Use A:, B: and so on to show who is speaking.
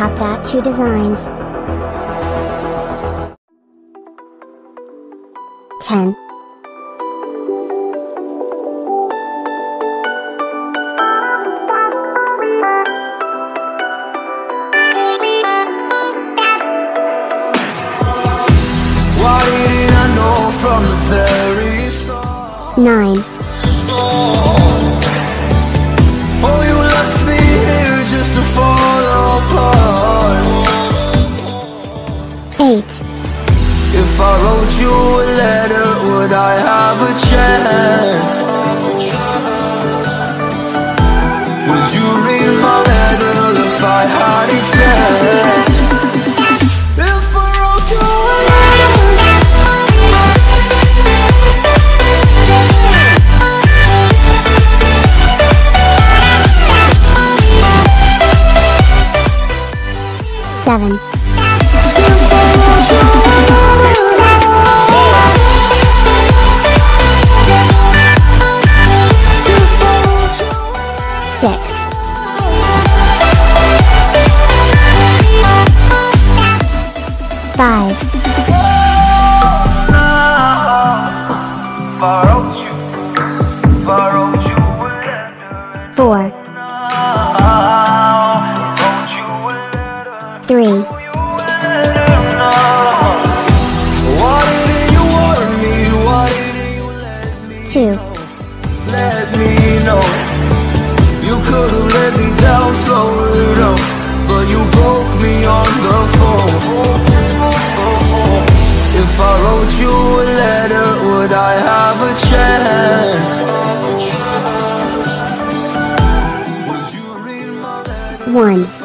A: Top Tattoo Designs. 10.
B: Why didn't I know from the very start?
A: 9.
B: Oh, you left me here just to fall apart.
A: 8.
B: If I wrote you a letter, would I have a chance? Would you read my letter if I had a chance? If I wrote you a letter.
A: 7. 6. 5. 4. 3.
B: Why didn't you warn me? Why didn't you let me
A: 2.
B: let me know? You could've let me down, slow it up, but you broke me on the phone. If I wrote you a letter, would I have a chance? Would you read my letter?
A: 1.